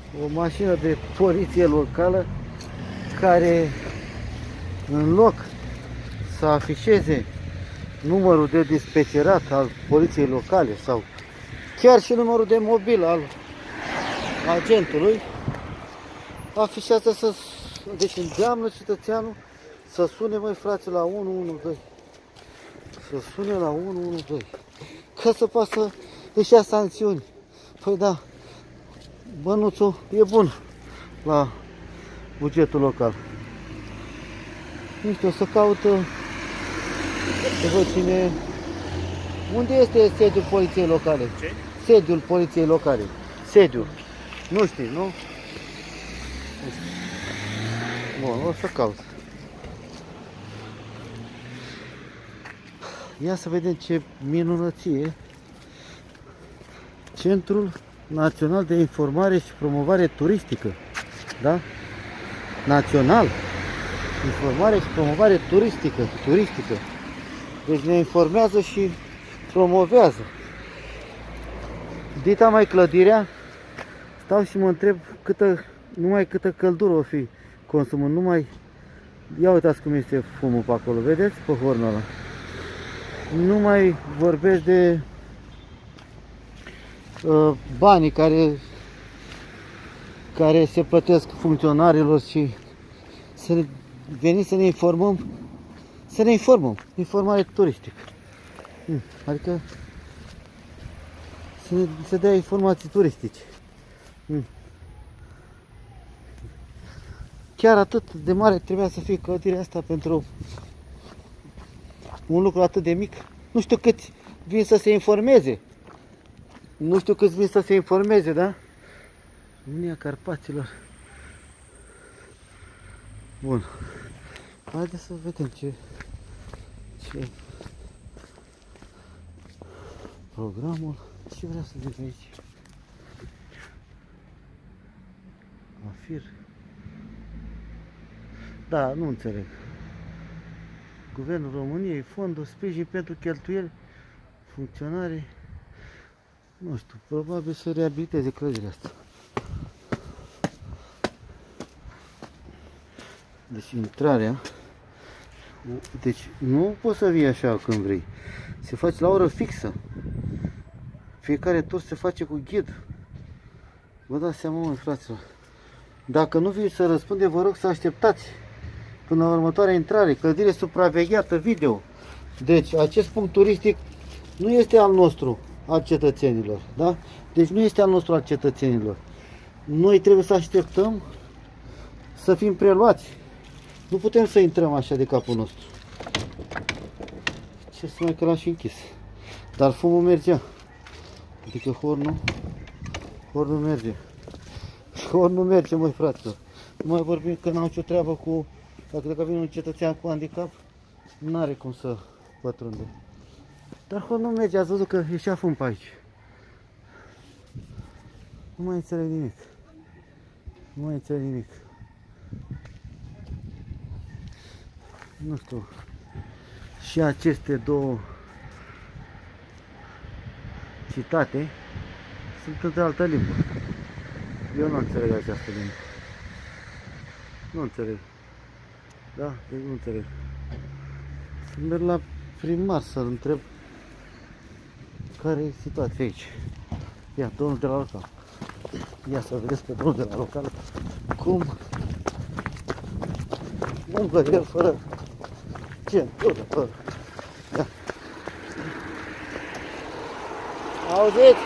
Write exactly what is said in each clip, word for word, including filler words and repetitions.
o mașină de poliție locală care, în loc să afișeze numărul de dispecerat al poliției locale sau chiar și numărul de mobil al agentului, afișează să, deci îndeamnă cetățeanul să sune, măi frate, la unu unu doi. Să sune la unu unu doi. Ca să poată să își ia sancțiuni. Păi da, bănuțul e bun la bugetul local. Nu știu, o să caută, să văd cine... Unde este sediul poliției locale? Ce? Sediul poliției locale. Sediul. Nu știi, nu? Nu știu. Bun, o să caut. Ia să vedem ce minunăție. Centrul Național de Informare și Promovare Turistică. Da? Național. Informare și promovare turistică. Turistică. Deci ne informează și promovează. Dita mai clădirea, stau și mă întreb câtă, numai câtă căldură o fi consumând. Numai, ia uitați cum este fumul pe acolo, vedeți? Pe hornul ăla. Nu mai vorbesc de uh, banii care, care se plătesc funcționarilor și să ne, veniți să ne informăm, să ne informăm, informare turistică. Adică să, ne, să dea informații turistice. Chiar atât de mare trebuia să fie clădirea asta pentru un lucru atât de mic. Nu știu câți vin să se informeze. Nu știu câți vin să se informeze, da? Unia Carpaților. Bun. Haideți să vedem ce... ce... programul. Ce vreau să zic aici? Afir. Da, nu înțeleg. Guvernul României, fondul, sprijin pentru cheltuieli, funcționare. Nu știu, probabil să reabiliteze clădirea asta. Deci intrarea, deci nu poți să vii așa când vrei. Se face la oră fixă. Fiecare tur se face cu ghid. Vă dați seama, mă, fraților. Dacă nu vii să răspunde, vă rog să așteptați până la următoarea intrare. Clădire supravegheată video. Deci acest punct turistic nu este al nostru, al cetățenilor. Da? Deci nu este al nostru, al cetățenilor. Noi trebuie să așteptăm să fim preluați. Nu putem să intrăm așa de capul nostru. Ce să mai că l-am și închis. Dar fumul mergea. Adică hornul, hornul merge. Hornul merge, măi, fraților. Nu mai vorbim că n-au nicio treabă cu... Dacă, dacă vine un cetățean cu handicap, n-are cum să pătrunde. Dar hornul merge, ați văzut că ieșea fum pe aici. Nu mai înțeleg nimic. Nu mai înțeleg nimic. Nu știu. Și aceste două citate sunt într-o altă limbă. Eu nu înțeleg această limbă. Nu înțeleg. Da? Deci nu înțeleg. Să merg la primar să-l întreb care e situația aici. Ia, domnul de la local. Ia să vedeți pe domnul de la local cum umblă el fără centură, fără. Ia. Auziți?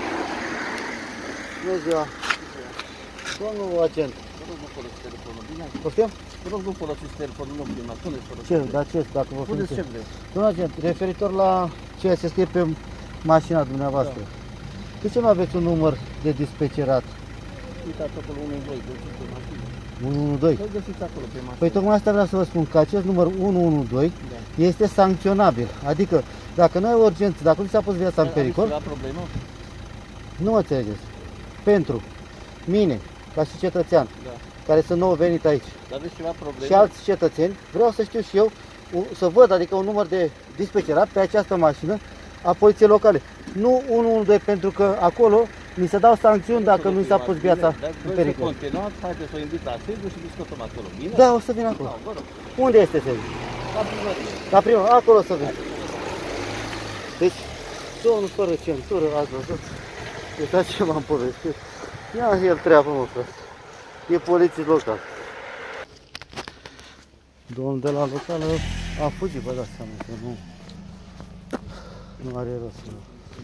Bună ziua! Domnul agent. Vă rog, nu folosiți telefonul, bine? Poftim? Vă rog, nu folosiți telefonul, nu prima, puneți folosiți. Ce? Dar ce? Dacă vă Puneți ce vreți. Domnul agent, referitor la ceea ce scrie pe mașina dumneavoastră, da. De ce nu aveți un număr de dispecerat? Uitați acolo unu unu doi, găsiți pe mașină. unu unu doi? Îl găsiți acolo pe mașină. Păi tocmai asta vreau să vă spun, că acest număr unu unu doi da. Este sancționabil. Adică, dacă nu ai urgență, dacă nu ți-a pus viața în pericol... Aveți problemă? Nu mă înțelegeți. Pentru mine, ca și cetățean, da. Care sunt nou venit aici, aveți ceva probleme? Și alți cetățeni, vreau să știu și eu, să văd, adică un număr de dispecerat pe această mașină a poliției locale. Nu unu unu doi, pentru că acolo mi se dau sancțiuni dacă nu i s-a pus viața Bine, în Dacă pericol. continuați, haideți să o invit la sediu și discutăm acolo. Bine? Da, o să vin acolo. Da, vă rog. Unde este sediu? La primărie. La primul, acolo să vin. Deci, domnul fără centură, ați văzut? Uitați ce m-am povestit. Ia el treabă, mă, frate. E poliție local. Domnul de la locală a fugit, vă dați seama că nu, nu are rost. Nu.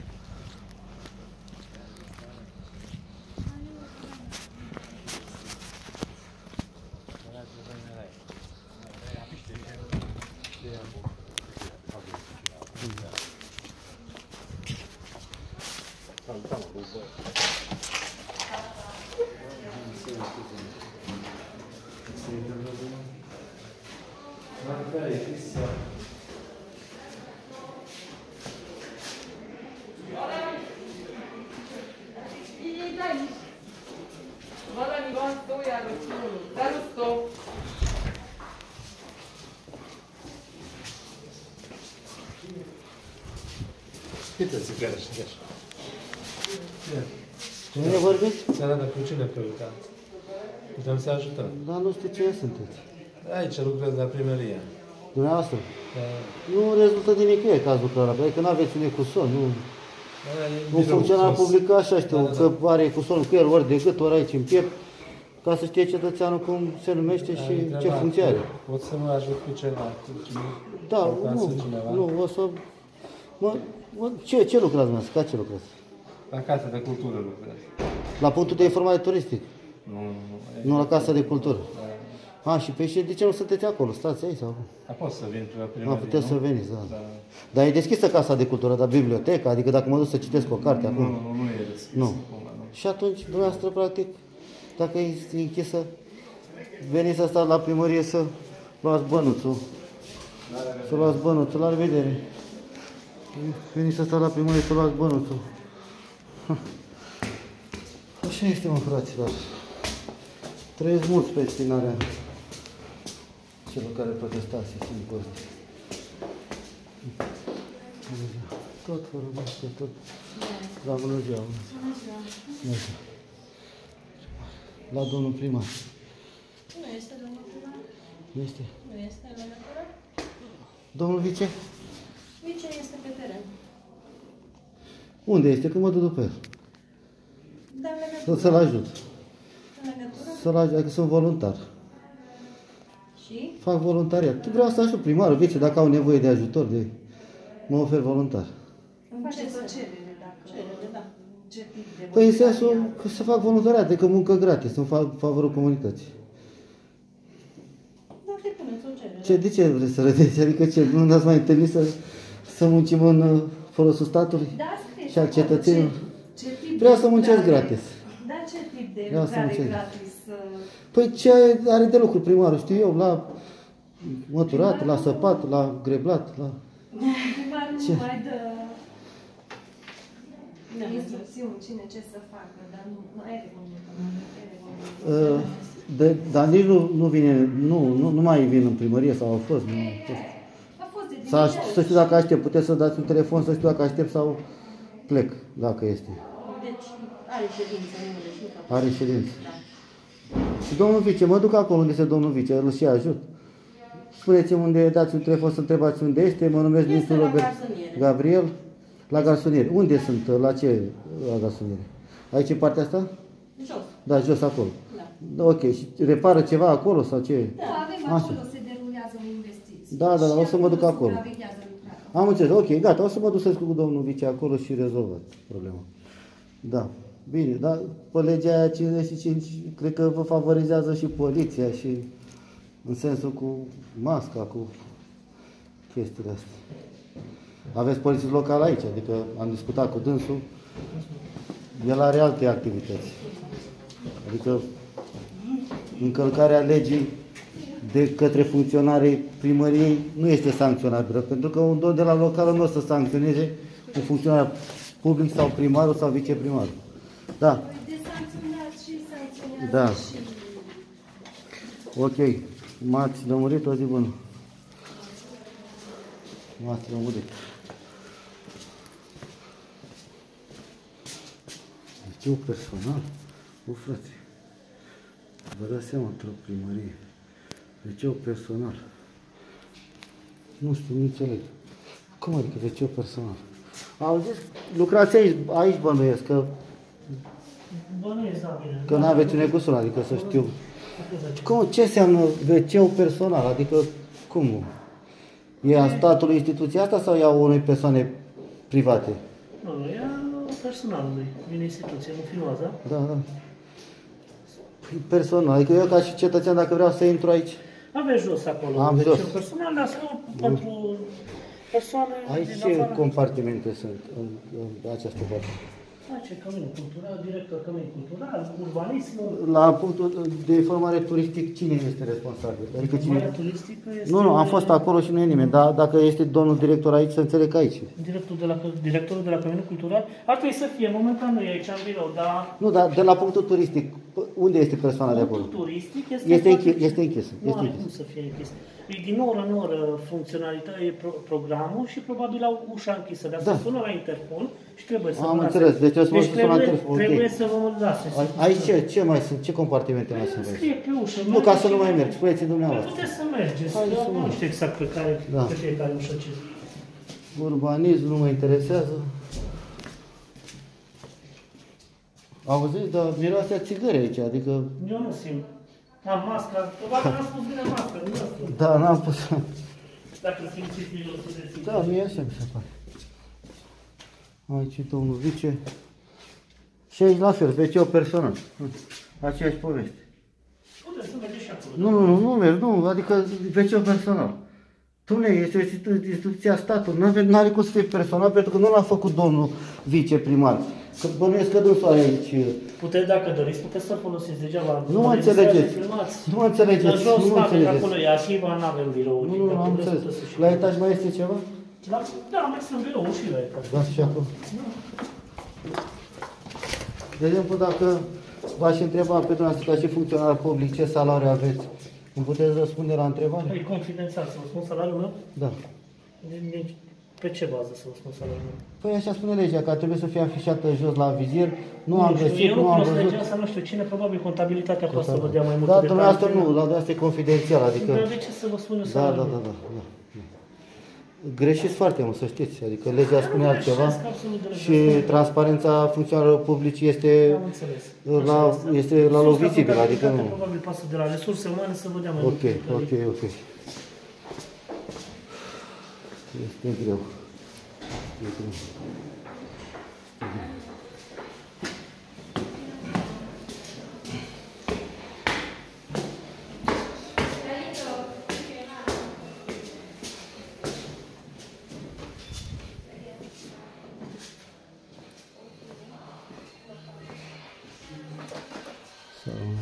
Uitați-i care și așa. Cine vorbiți? Țara de cu cine căutați? Putem să ajutăm. Dar nu știu cine sunteți. Aici lucrez la primărie. Dumneavoastră? Da. Nu rezultă din nicăieri cazul ăla, adică nu aveți un ecusol, nu... Da, e Un birou funcționar sus. public așa știu, Da, da, că are ecusonul cu el ori de gât, ori aici în piept, ca să știe cetățeanul cum se numește Da, și e ce întrebat, funcție are. Pot să mă ajut cu ceva? Da, Căutați nu, cineva? nu, o să... Mă, mă, ce, ce lucrați, mă? Ca ce lucrați? La Casa de Cultură lucrez. La punctul de informare turistic, Nu, nu, nu. E- nu la Casa de Cultură. Da. A, și pe și de ce nu sunteți acolo? Stați aici sau? A, pot să vin pe la A, primărie, puteți să nu? veniți, da. Da. Dar e deschisă Casa de Cultură, dar biblioteca, adică dacă mă duc să citesc o carte Nu, acum. nu, nu e deschis. Nu. Acum, nu. Și atunci, dumneavoastră, practic, dacă e închisă, veniți să stați la primărie să luați bănuțul. Să luați bănuțul, la revedere. Veniți să stați la primărie să luați bănuțul. Așa este, mă, fraților. Trăiesc mulți pe spinarea celor care protestați și impozite. Tot fără mască, tot. La bună ziua. Bună ziua. La domnul primar. Nu este domnul primar? Nu este? Nu este în legătură? Domnul vice? Vice este pe teren. Unde este? Că mă duc după el. Da, în Să, legătură. să-l ajut. În legătură? Să-l ajut, adică sunt voluntar. Și? Fac voluntariat. Vreau să ajut primarul, vice, dacă au nevoie de ajutor, de... mă ofer voluntar. Faceți o cerere, dacă... Cerere, da. Ce tip de Păi în voluntariat? sensul că să fac voluntariat, adică muncă gratis, în fa- favorul comunității. Da, te puneți o cerere. Ce, de ce vreți să râdeți? Adică ce, nu ne-ați mai întâlnit să, să muncim în uh, folosul statului? Da, scrie Și al acolo cetățenilor? Ce, ce tip Vreau de să muncesc lucrare- gratis. Da, ce tip de Vreau să lucrare muncesc. gratis? uh, Păi ce are de lucru primarul, știu eu, la măturat, la săpat, la greblat, la... Primarul Ce? nu mai dă instrucțiuni cine ce să facă, dar nu, nu are reglementare. Uh, de, dar nici nu, nu vine, nu, nu, nu mai vin în primărie sau au fost. Nu, A fost de să, aș- să știu dacă aștept, puteți să dați un telefon să știu dacă aștept sau plec, dacă este. Deci are ședință, nu deci nu fac. Are ședință. Da. Și domnul vice, mă duc acolo unde este domnul vice, îl și ajut. Spuneți-mi unde, dați un telefon să întrebați unde este, mă numesc Este Nicu la Robert garsoniere. Gabriel, la garsoniere. Unde sunt? La ce la garsoniere? Aici în partea asta? Jos. Da, jos acolo. Da. Da, ok, și repară ceva acolo sau ce? Da, avem Așa. acolo, se derulează o investiție. Da, da, da, o să mă duc acolo. Supraveghează lucrarea. Am înțeles, ok, gata, o să mă duc să discut cu domnul vice acolo și rezolvă problema. Da, bine, dar pe legea aia cincizeci și cinci, cred că vă favorizează și poliția și în sensul cu masca, cu chestiile astea. Aveți polițist local aici, adică am discutat cu dânsul, el are alte activități. Adică încălcarea legii de către funcționarii primăriei nu este sancționabilă, pentru că un domn de la locală nu o să sancționeze un funcționar public sau primarul sau viceprimarul. Da, De sancționat și sancționează Da. și... ok. M-ați lămurit, o zi bună. M-ați lămurit. Eu personal? O frate, vă dați seama într-o primărie. Deci eu personal. Nu știu, nu înțeleg. Cum adică deci eu personal? Au zis, lucrați aici, aici bănuiesc, că... Bănuiesc, da, bine. Că n-aveți un negustul, adică să știu. Cum, ce înseamnă ve ce-ul personal? Adică, cum? E a statului instituția asta sau e a unei persoane private? Nu, nu, e a personalului din instituție, nu filmează. Da, da. Personal, adică eu ca și cetățean, dacă vreau să intru aici... Aveți jos acolo. Am deci jos. eu personal, dar sunt pentru persoane Aici din ce afară. compartimente sunt în, în această parte? Face cămin cultural, director cămin cultural, urbanism. La punctul de informare turistic, cine este responsabil? Adică Informarea cine... turistică este... Nu, nu, am fost acolo și nu e nimeni, dar dacă este domnul director aici, să înțeleg că aici. Directorul de la, directorul de la căminul cultural ar trebui să fie, momentan nu e aici în birou, dar... Nu, dar de la punctul turistic, unde este persoana de acolo? Punctul turistic este... Este, foarte- închi- este închisă. Nu Este are închisă. cum să fie închis. E din oră în oră funcționalitate, e pro- programul și probabil au ușa închisă. Dar Da. se sună la interfon și trebuie să Am vă înțeles, deci o să vă sun la trebuie, telefon, ok. trebuie să vă lase. Aici ce, ce mai sunt? Ce compartimente mai sunt aici? Scrie pe ușă. Nu, ca să nu mergeți mai și- mergi, spuneți Păi dumneavoastră. puteți să mergeți, Hai dar să nu mergem. știu exact pe care, Da. pe fiecare ușă ce. Urbanism nu mă interesează. Auziți, dar miroase a țigări aici, adică... Eu nu simt. Am masca, probabil n-am spus bine masca, nu știu. Da, n-am pus... Dacă simțiți mirosul de țigări. Da, mie așa mi se pare. Aici domnul vice. Și aici la fel, ve ce-ul personal. Aceeași poveste. Puteți să mergeți și acolo. Nu, nu, nu, nu merg, nu, adică ve ce-ul personal. Dom'le, este o institu- instituție a statului, nu are cum să fie personal, pentru că nu l-a făcut domnul viceprimar. Că bănuiesc că dânsul are aici. Puteți, dacă doriți, puteți să folosiți degeaba. Nu mă Vă înțelegeți. registrați și filmați. Nu mă înțelegeți, La jos, nu mă aveți înțelegeți. acolo, e arhiva, nu avem birou. Nu, nu, nu, am înțeles. La etaj mai este ceva? La, da, mai sunt birou și la etaj. Da, și acolo. De exemplu, dacă v-aș întreba pe dumneavoastră ca și funcționar public ce salariu aveți, îmi puteți răspunde la întrebare? E confidențial, să vă spun salariul meu? Da. Din- din- Pe ce bază să vă spun salariul meu? Păi așa spune legea, că trebuie să fie afișată jos la vizier. Nu am știu, găsit, eu nu nu am cunosc văzut. legea asta, nu știu cine, probabil contabilitatea poate să vă dea mai multe Da, detalii. dumneavoastră nu, la dumneavoastră e confidențial, adică... Dar de ce să vă spun eu Da, salariul da, meu? da, da, da. Greșiți foarte mult, să știți, adică legea spune nu altceva greșesc absolut deloc. și transparența funcționarilor publici este Am înțeles. la, Așa este. este la Sursa lovizibil, adică contabilitatea nu. Probabil pasă de la resurse umane să vă dea mai Ok, multe detalii. ok, ok. Este greu. E greu. Sau...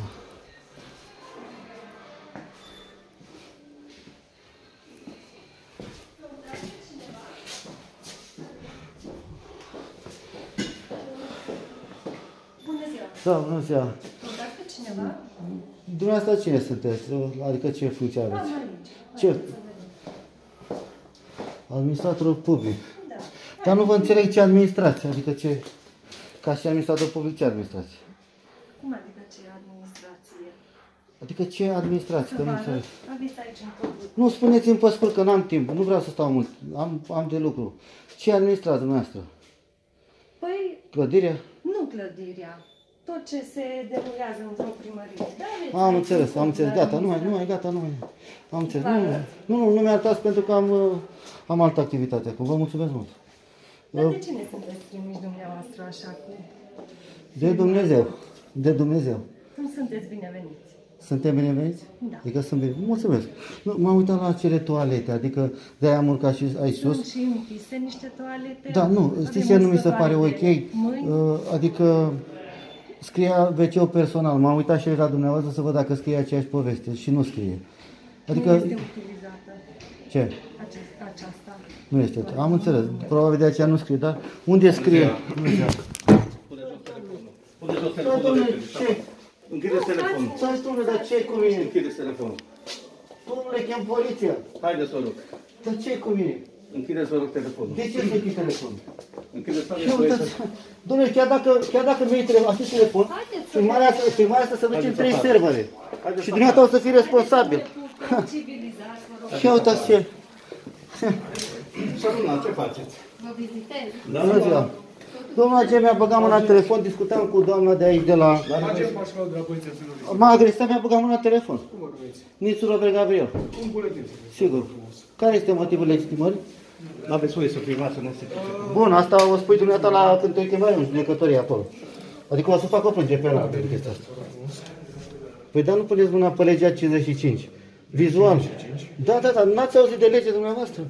Bună ziua! Da, bună ziua. Contact pe cineva? Dumneavoastră cine sunteți? Adică ce funcție Am aveți? aici. Ce? Hai să vedem. Administratorul public. Da. Dar nu vă înțeleg ce administrație, adică ce... Ca și administrator public, ce administrație? Cum adică ce administrație? Adică ce administrație, că nu Să vă înțeleg. arăt? Aveți aici în codul. Nu, spuneți-mi pe scurt că n-am timp, nu vreau să stau mult, am, am de lucru. Ce administrați dumneavoastră? Păi, Clădirea? nu clădirea. Tot ce se derulează într-o primărie. Da, aveți Am aici înțeles, în am codul înțeles, de gata, nu mai, nu mai, gata, nu mai. Am înțeles, nu, nu, nu, nu, nu mi-arătați pentru că am, uh, am altă activitate acum, vă mulțumesc mult. Dar de cine sunteți trimiși dumneavoastră așa cu... De Dumnezeu, de Dumnezeu. Cum sunteți bineveniți? Suntem bineveniți? Da. Adică sunt bine. Mulțumesc. Nu, m-am uitat la acele toalete, adică de-aia am urcat și aici Sunt sus. și închise niște toalete. Da, nu, Avem știți ce nu mi se pare ok? toalete mâini. Uh, adică scria ve ce-ul personal. M-am uitat și la dumneavoastră să văd dacă scrie aceeași poveste și nu scrie. Adică, Nu este utilizată ce? acest, aceasta. Nu este. Am înțeles. Probabil de aceea nu scrie, dar unde scrie? Pune jos telefonul. Ce? Închideți telefonul. Stai, domnule, dar ce cu mine? Închideți telefonul. Domnule, chem poliția. Haideți, să o rog. Dar ce cu mine? Închideți, vă rog, telefonul. De ce să închid telefonul? Închideți, Și uitați, domnule, chiar dacă, chiar dacă nu iei acest telefon, filmarea asta, filmarea asta se duce în trei servere. Și dumneavoastră o să fii responsabil. Civilizați, vă rog. Și uitați ce... Săruna, ce faceți? Vă vizitez. Bună ziua. Doamna G mi-a băgat mâna în telefon, discutam cu doamna de aici de la... Facem pașcăl de la Poliția Țării. M-a agresat, mi-a băgat mâna în telefon. Cum vă numiți? Nițu Robert Gabriel. Un buletin. Sigur. Care este motivul legitimării? Nu aveți voie să filmați în este. Bun, asta o spui dumneata la când te chemai în judecătorie acolo. Adică o să fac o plângere penală pentru chestia asta. Păi dar nu puneți mâna pe legea cincizeci și cinci. Vizual. Da, da, da, n-ați auzit de lege dumneavoastră?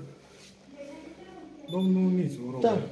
Domnul Nițu, Robert. Da.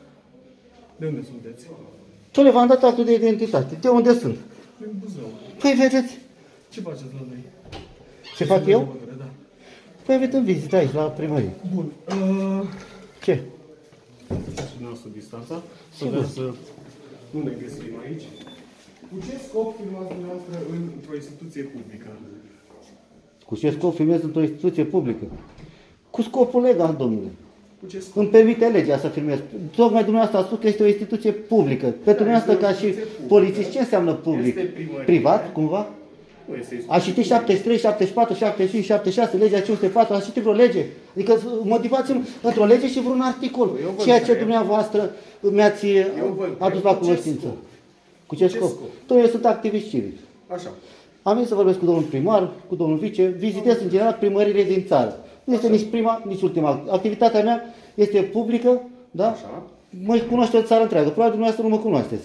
De unde sunteți? Tole, v-am dat actul de identitate. De unde sunt? Din Buzău. Păi vedeți. Ce faceți la noi? Ce fac eu? Da. Păi vedeți în vizită aici, la primărie. Bun. Uh, Ce? și noastră distanța. Să Sigur. vreau să nu ne găsim aici. Cu ce scop filmați dumneavoastră într-o instituție publică? Cu ce scop filmez într-o instituție publică? Cu scopul legal, domnule. Cu ce scop? Îmi permite legea să filmez. Tocmai dumneavoastră a spus că este o instituție publică. Pentru dumneavoastră ca și polițist, ce înseamnă public? Este primărie. Privat, cumva? Nu este A citit șaptezeci și trei, șaptezeci și patru, șaptezeci și cinci, șaptezeci și șase, legea cinci sute patru, a citit vreo lege? Adică motivați-mi într-o lege și vreun articol. Eu văd Ceea că ce e. dumneavoastră mi-ați văd că adus e. la Cu ce cunoștință. scop? Cu ce ce scop? scop? Domnule, eu sunt activist civic. Așa. Am venit să vorbesc cu domnul primar, cu domnul vice, vizitez în general primările din țară. Nu este nici prima, nici ultima. Activitatea mea este publică, da? Așa. Mă cunoaște o țară întreagă. Probabil dumneavoastră nu mă cunoașteți.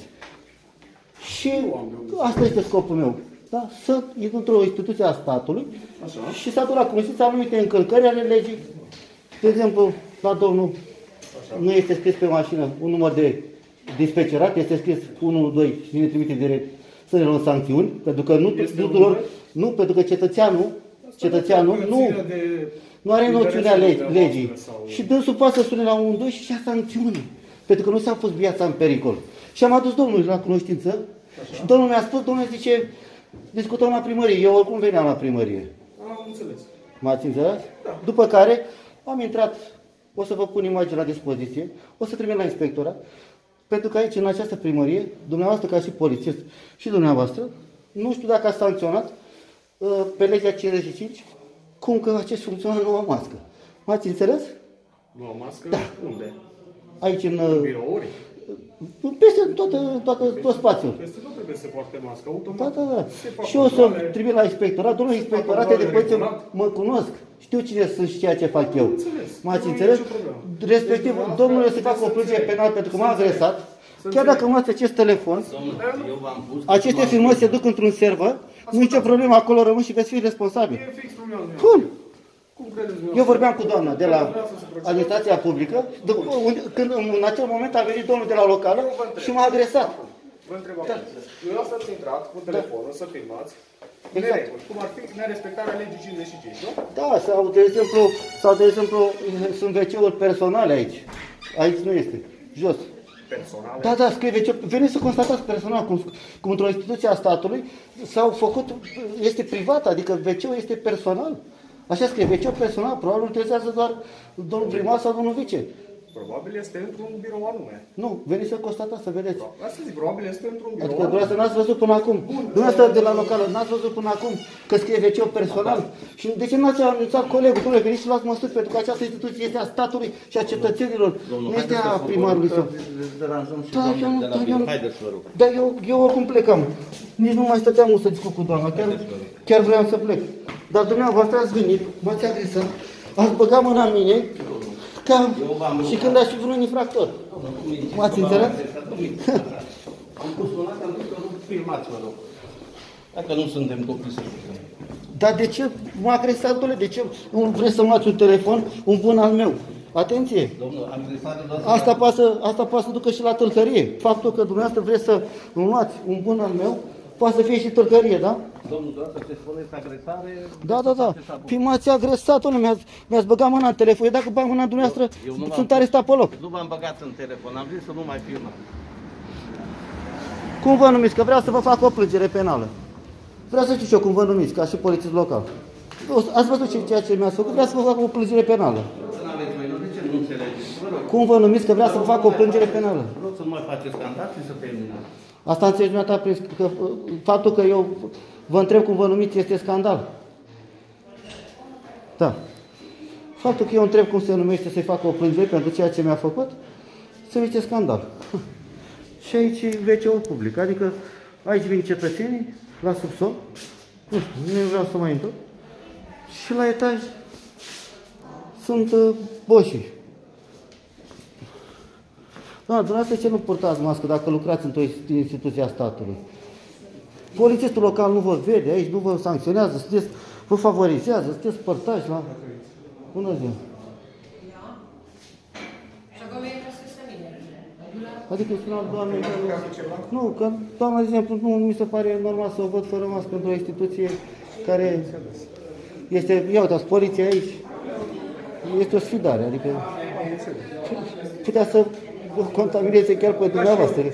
Și asta este scopul meu. Da? Să intru într-o instituție a statului Așa. și să aduc la cunoștință anumite încălcări ale legii. De exemplu, la domnul Așa. nu este scris pe mașină un număr de dispecerat, este scris unu, doi și ne trimite direct să ne luăm sancțiuni, pentru că nu Este tuturor, un nu, pentru că cetățeanul, cetățeanul Asta nu, ține de nu are noțiunea interesele leg- dumneavoastră legii. sau- Și dânsul poate să sune la unu, doi și ia sancțiuni, pentru că nu s-a pus viața în pericol. Și am adus domnul la cunoștință și domnul mi-a spus, domnul zice, discutăm la primărie, eu oricum veneam la primărie. Am înțeles. M-ați înțeles? După care am intrat, o să vă pun imagine la dispoziție, o să trimit la inspectorat, pentru că aici, în această primărie, dumneavoastră ca și polițist și dumneavoastră, nu știu dacă ați sancționat uh, pe legea cincizeci și cinci, cum că acest funcționar nu au mască. M-ați înțeles? Nu am mască? Da. Unde? Aici în... În Uh, birouri? peste toată, toată, tot spațiul. Peste nu trebuie să poarte mască, automat. Da, da, da. Se fac Și o să controle. trimit la inspectorat. Domnule, Se fac inspectorate de controle poliție regulat. mă cunosc. Știu cine sunt și ceea ce fac eu. înțeles. M-ați Nu e înțeles? nicio problemă. Respectiv, Deci, domnule, dumneavoastră să fac o să plângere înțeleg. penală pentru că Să m-a înțeleg. agresat. Să Chiar dacă înțeleg. mă acest telefon, Eu v-am pus. aceste filmări se duc într-un server, nu e nicio problemă, acolo rămân și veți fi responsabil. E fix problema mea. Cum? Cum credeți dumneavoastră? Eu vorbeam cu doamna de la Dumneavoastră să procedați. administrația publică, după, când în acel moment a venit domnul de la locală și m-a agresat. Vă întreb acum. Dumneavoastră ați intrat cu telefonul să filmați Exact. nereguli, cum ar fi nerespectarea legii cincizeci și cinci, nu? Da, sau de exemplu, sau de exemplu, sunt ve ce-uri personale aici. Aici nu este. Jos. Personale. Da, da, scrie ve ce. Veniți să constatați personal cum, cum într-o instituție a statului s-au făcut, este privat, adică ve ce-ul este personal. Așa scrie, ve ce-ul personal, probabil interesează doar domnul primar sau domnul vice. Probabil este într-un birou anume. Nu, veniți să constatați, să vedeți. Asta zic, probabil este într-un birou Adică anume. dumneavoastră n-ați văzut până acum. Dumneavoastră de la locală n-ați văzut până acum că scrie ve ce-ul personal. Și de ce n-ați anunțat colegul? Domnule, veniți și luați măsuri, pentru că această instituție este a statului și a cetățenilor. Nu este a primarului său. Deranjăm și Da, eu doamne nu, de la da, eu birou. nu. Haideți, vă rog. Dar eu, eu oricum plecam. Nici nu mai stăteam mult să discut cu doamna. Chiar, chiar vreau să plec. Dar dumneavoastră ați venit, m-ați agresat, ați băgat mâna în mine, ca și când aș fi vreun infractor. M-ați înțeles? Am pus un alt, am zis că nu filmați, vă rog. Dacă nu suntem copii să jucăm. Dar de ce m-a agresat, domnule? De ce vreți să-mi luați un telefon, un bun al meu? Atenție! Domnul, am agresat doar Asta poate, să, asta poate să ducă și la tâlhărie. Faptul că dumneavoastră vreți să îmi luați un bun al meu, poate să fie și tâlhărie, da? Domnul, doar să te spuneți agresare... Da, da, da. Păi m-ați agresat, domnule, mi-ați, mi-ați băgat mâna în telefon. Eu dacă bag mâna în dumneavoastră, Eu nu v-am sunt pus- arestat pe loc. Nu v-am băgat în telefon, am zis să nu mai filmați. Cum vă numiți? Că vreau să vă fac o plângere penală. Vreau să știu și eu cum vă numiți, ca și polițist local. Ați văzut ce- ceea ce mi-ați făcut? Vreau să vă fac o plângere penală. Să nu aveți mai, nu, de ce nu Vă rog. Cum vă numiți că vrea să facă o plângere penală? Vă rog să nu mai faceți scandal și să terminați. Asta înțelegi dumneata, prin că faptul că eu vă întreb cum vă numiți este scandal. Da. Faptul că eu întreb cum se numește să-i facă o plângere pentru ceea ce mi-a făcut, se numește scandal. Și aici ve ce-ul public. Adică aici vin cetățenii la subsol, nu știu, nu vreau să mai intru, și la etaj sunt uh, boșii. Da, dumneavoastră ce nu purtați mască dacă lucrați într-o instituție a statului? Polițistul local nu vă vede aici, nu vă sancționează, sunteți, vă favorizează, sunteți părtași la... Bună ziua! Adică spuneam doamne, nu, că doamna, de exemplu, nu mi se pare normal să o văd fără mască într-o instituție care este, ia uitați, poliția aici, este o sfidare, adică putea să vă contamineze chiar pe dumneavoastră.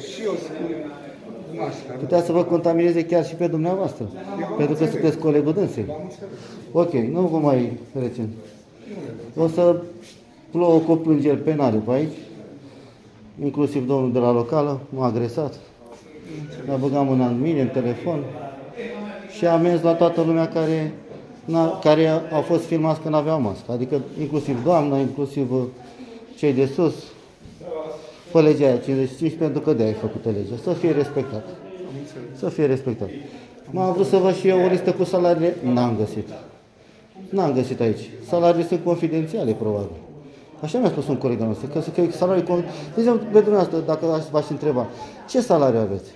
Putea să vă contamineze chiar și pe dumneavoastră, pentru că sunteți colegul dânsei. Ok, nu vă mai rețin. O să plouă cu plângeri penale pe aici, inclusiv domnul de la locală m-a agresat, mi-a băgat mâna în mine, în telefon și amenzi la toată lumea care, care au fost filmați că n-aveau mască, adică inclusiv doamna, inclusiv cei de sus, pe legea aia cincizeci și cinci, pentru că de-aia ai făcută legea, să fie respectat. Să fie respectat. M-am vrut să văd și eu o listă cu salariile, n-am găsit. N-am găsit aici. Salariile sunt confidențiale, probabil. Așa mi-a spus un coleg al nostru, că, că salariul... De exemplu, pe dumneavoastră, dacă v-aș întreba, ce salariu aveți?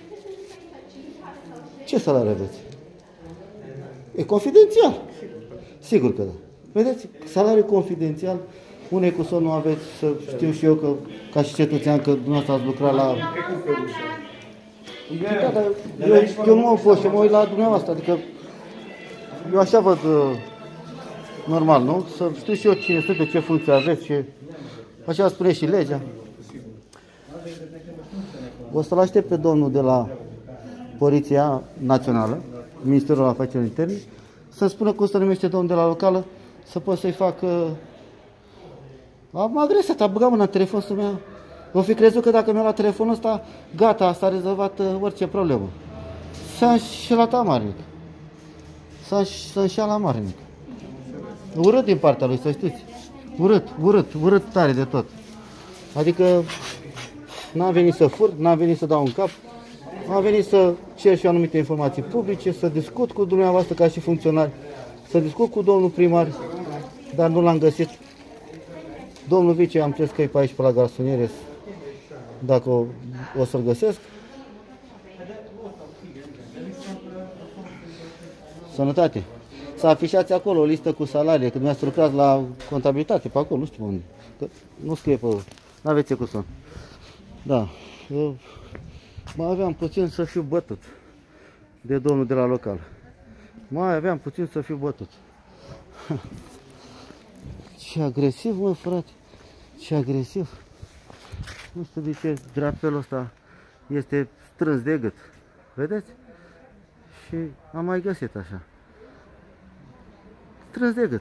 Ce salariu aveți? E confidențial. Sigur că da. Vedeți? Salariul confidențial, unei cu son nu aveți, să știu și eu că, ca și cetățean, că dumneavoastră ați lucrat la... Da, dar eu, eu nu mă pot, eu mă uit la dumneavoastră, adică eu așa văd normal, nu? Să știu și eu cine sunteți, ce funcție aveți, ce... Așa spune și legea. O să-l aștept pe domnul de la Poliția Națională, Ministerul Afacerilor Interne, să-mi spună cum se numește domnul de la locală, să pot să-i fac... Am agresat, a băgat mâna în telefon să-mi ia... O fi crezut că dacă mi-a luat telefonul ăsta, gata, s-a rezolvat orice problemă. S-a înșelat amarnic. S-a înșelat amarnic. Urât din partea lui, să știți. Urât, urât, urât tare de tot. Adică n-am venit să fur, n-am venit să dau un cap, am venit să cer și anumite informații publice, să discut cu dumneavoastră ca și funcționari, să discut cu domnul primar, dar nu l-am găsit. Domnul vice, am crezut că e pe aici, pe la garsoniere, dacă o, o să-l găsesc. Sănătate. Să afișați acolo o listă cu salarii, că dumneavoastră lucrați la contabilitate, pe acolo, nu știu unde. Că nu scrie pe... N-aveți ce cu son. Da. Eu mai aveam puțin să fiu bătut de domnul de la local. Mai aveam puțin să fiu bătut. Ce agresiv, mă, frate. Ce agresiv. Nu știu de ce drapelul ăsta este strâns de gât. Vedeți? Și am mai găsit așa. Strâns de gât.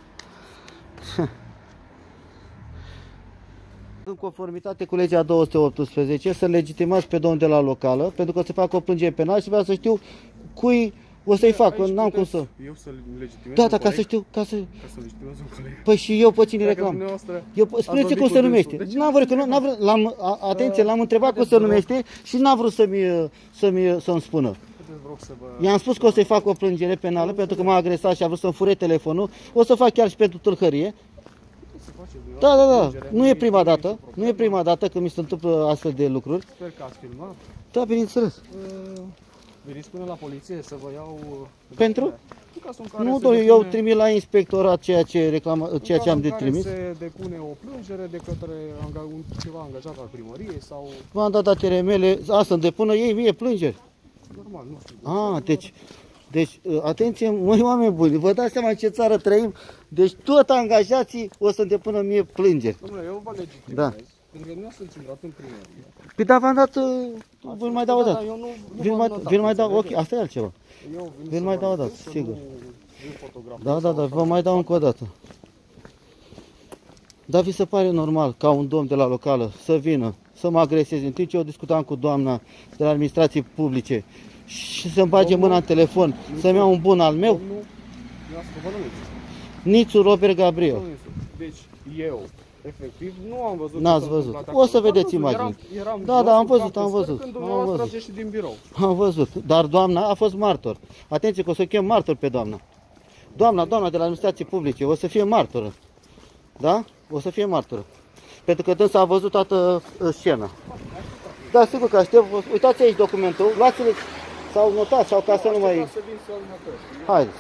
În conformitate cu legea două sute optsprezece, să legitimați pe domnul de la locală, pentru că se facă o plângere penală și vreau să știu cui o să-i fac, n-am cum să... Eu să legitimez Da, da, ca să știu, ca să... Ca să legitimez un coleg. Păi și eu pe cine reclam? Eu, spuneți cum se numește. N-am vrut, că nu, n-am vrut, l-am, atenție, l-am întrebat cum se numește și n-a vrut să-mi să-mi să-mi spună. I-am spus că o să-i fac o plângere penală pentru că m-a agresat și a vrut să-mi fure telefonul. O să fac chiar și pentru tâlhărie. Da, da, da. Nu e prima dată. Nu e prima dată când mi se întâmplă astfel de lucruri. Sper că ați filmat. Da, bineînțeles. Veniți până la poliție să vă iau... Pentru? Nu, domnule, eu trimit la inspectorat ceea ce, reclama, ceea ce am de trimis. se depune o plângere de către un, ceva angajat al primăriei sau... V-am dat datele mele, asta îmi depună ei mie plângeri. Normal, nu știu. Ah, deci, deci, atenție, măi oameni buni, vă dați seama în ce țară trăim? Deci tot angajații o să-mi depună mie plângeri. Domnule, eu vă legitimez, da. Pentru că nu sunt intrat în primărie. Păi da, v-am dat, vă mai dau o dată. Eu nu, nu vi-l mai, vi mai dau, ok, asta e altceva. Vi-l mai dau o dată, sigur. Da, da, da, vă mai dau încă o dată. Dar vi se pare normal ca un domn de la locală să vină, să mă agreseze? În timp ce eu discutam cu doamna de la administrații publice și să-mi bage Domnul, mâna în telefon, să-mi iau un bun al meu? Domnul, eu asta vă numiți. Nițu Robert Gabriel. Domnul Iisus. Deci eu, efectiv, nu am văzut. N-ați ce s-a văzut. întâmplat O acolo. să vedeți Am văzut, imagini. Eram, eram Da, jos, da, am în văzut, cap am pe scări, văzut, Când am dumneavoastră văzut. ați ieșit din birou. Am văzut, dar doamna a fost martor. Atenție că o să chem martor pe doamna. Doamna, doamna de la administrații publice, o să fie martoră. Da? O să fie martoră. Pentru că dânsa a văzut toată uh, scena. Da, sigur că aștept. Uitați aici documentul, luați-l sau notați sau ca să nu mai... Să vin să-l notez. Haideți.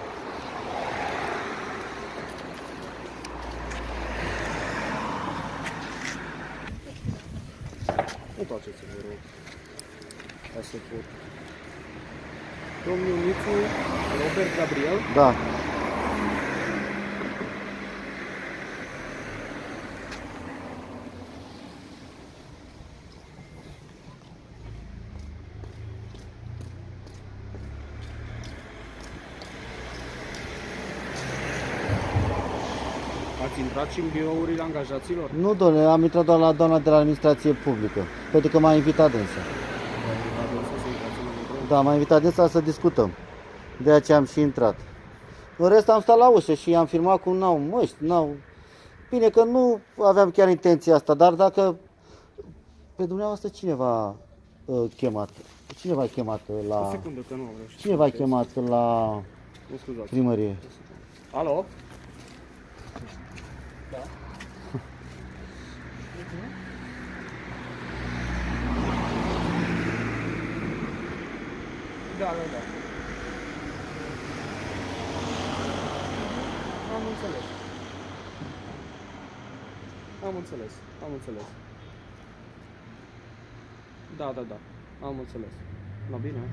Întoarceți-vă, vă rog. Ca să pot. Domnul Nițu Robert Gabriel. Da. Ați intrat și în birourile angajaților? Nu, doamne, am intrat doar la doamna de la administrație publică. Pentru că m-a invitat dânsa. Da, m-a invitat dânsa să discutăm. De aceea am și intrat. În rest am stat la ușă și am filmat cum n-au măști, n-au... Bine că nu aveam chiar intenția asta, dar dacă pe dumneavoastră cine v-a uh, chemat? Cine v-a chemat la... O secundă, că nu am reușit. Cine v-a chemat la Nu scuzați. primărie? Alo? Da, da, da. Am înțeles. Am înțeles, am înțeles. Da, da, da. Am înțeles. La bine.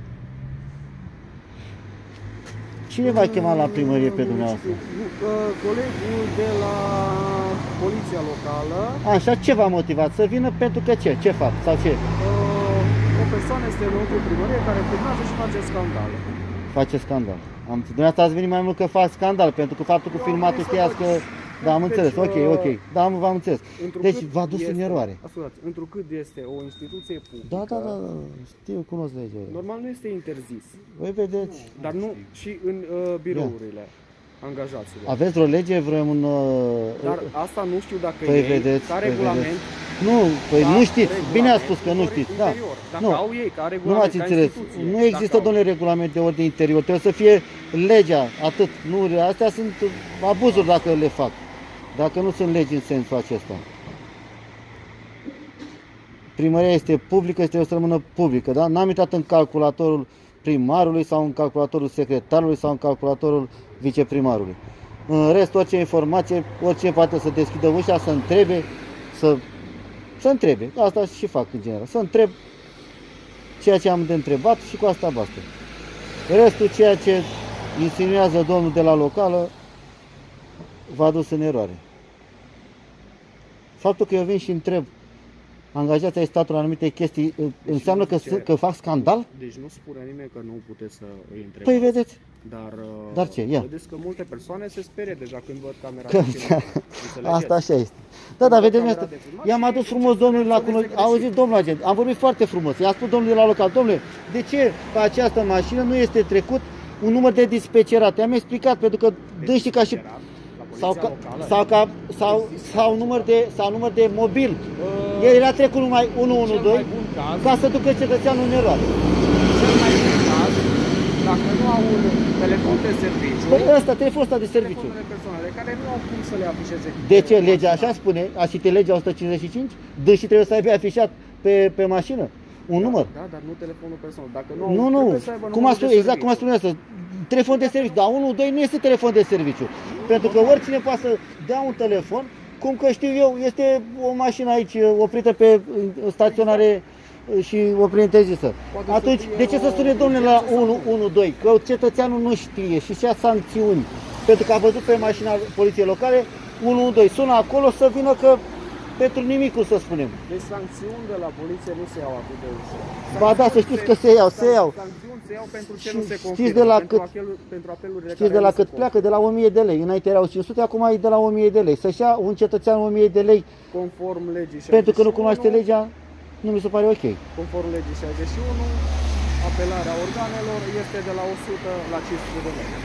Cine v-a chemat la primărie pe dumneavoastră? Uh, Colegul de la poliția locală. Așa, ce v-a motivat? Să vină pentru că ce? Ce fac? Sau ce? Uh, O persoană este înăuntru primărie care filmează și face scandal. Face scandal. Am, dumneavoastră ați venit mai mult că fac scandal, pentru că faptul că Eu am filmatul venit să știați văd. că... Da, am Deci, înțeles, ok, uh, ok. Da, am, v-am înțeles. Întrucât Deci v-a dus în este- eroare. Ascultați, întrucât este o instituție publică, Da, da, da, da, știu, cunosc legea. normal nu este interzis, Voi vedeți. dar nu și în uh, birourile angajaților. Aveți vreo lege, vreo un... Uh, Dar asta nu știu dacă Păi ei, vedeți, ca păi regulament, nu, păi ca nu știți. regulament Bine ați spus că nu ori știți. Da. interior. Dacă Nu. au ei ca Nu regulament, m-ați ca înțeles. instituție, Nu dacă există, au- domnule, regulament de ordine interior. Trebuie să fie legea, atât. Nu, astea sunt abuzuri dacă le fac. Dacă nu sunt legi în sensul acesta. Primăria este publică, trebuie să rămână publică, da? N-am intrat în calculatorul primarului sau în calculatorul secretarului sau în calculatorul viceprimarului. În rest, orice informație, orice poate să deschidă ușa, să întrebe, să, să întrebe. Asta și fac în general. Să întreb ceea ce am de întrebat și cu asta basta. Restul, ceea ce insinuează domnul de la locală, v-a dus în eroare. Faptul că eu vin și întreb angajații ai statului în anumite chestii, înseamnă că, ce- că fac scandal? Deci nu spune nimeni că nu puteți să îi întrebați. Păi vedeți. Dar, uh, Dar ce? Ia. vedeți că multe persoane se sperie deja când văd camera Că, de filmare. Înțelegeți? asta așa este. Da, da, vedeți asta. I-am adus frumos domnului la cunoștință. Auziți, domnul agent, am vorbit foarte frumos. I-am spus domnului de la local, domnule, de ce pe această mașină nu este trecut un număr de dispecerat? I-am explicat, pentru că dânșii ca și... Sau, ca, sau, ca, sau, sau, număr de, sau număr de mobil. Uh, El era trecut numai unu unu Cel doi mai bun caz, ca să ducă cetățeanul în eroare. cel mai bun caz, dacă nu au un telefon de serviciu, Păi ăsta, telefonul ăsta de serviciu. telefoanele personale care nu au cum să le afișeze. De ce? Legea așa spune? A citit legea o sută cincizeci și cinci? Dânșii trebuie să aibă afișat pe, pe mașină un număr. Da, dar nu telefonul personal. Dacă nu, Nu, au, nu, trebuie să aibă cum a numărul spus, de exact cum a serviciu. spus asta, telefon de serviciu, dar unu doi nu este telefon de serviciu, pentru că oricine poate să dea un telefon, cum că știu eu, este o mașină aici oprită pe staționare și oprire interzisă. Poate Atunci, să fie de ce să o sune domnule la urgență sau unu unu doi? Că cetățeanul nu știe și și-a sancțiuni, pentru că a văzut pe mașina poliției locale unu unu doi, sună acolo să vină că pentru nimicul, să spunem. Deci sancțiuni de la poliție nu se iau atât de ușor. Ba da, să știți că se iau, se iau. Sancțiuni se iau pentru ce Și nu se știți confirmă, de la pentru, cât- apelul, pentru apelurile Știți care de la nu cât se pleacă? De la o mie de lei. Înainte erau cinci sute, acum e de la o mie de lei. Să-și ia un cetățean o mie de lei Conform legii pentru că nu șaizeci și unu, cunoaște legea, nu mi se pare ok. Conform legii șaizeci și unu, apelarea organelor este de la o sută la cinci sute de lei.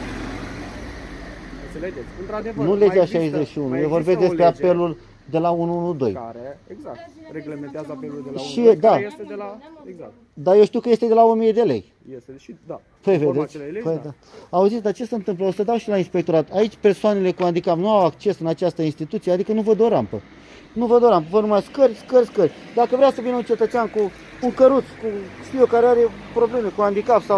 Înțelegeți? Într-adevăr, Nu mai legea există- șaizeci și unu, mai eu există vorbesc o despre lege apelul de la unu unu doi. care, exact, reglementează apelul de la Și, unu, da. care este de la, exact, Dar eu știu că este de la o mie de lei. este și, da, Păi conform vedeți? acelei legi, Păi, da. da. Auziți, dar ce se întâmplă? O să dau și la inspectorat. Aici persoanele cu handicap nu au acces în această instituție, adică nu văd o rampă. Nu văd o rampă, văd numai scări, scări, scări. Dacă vrea să vină un cetățean cu un căruț, cu știu eu, care are probleme cu handicap sau...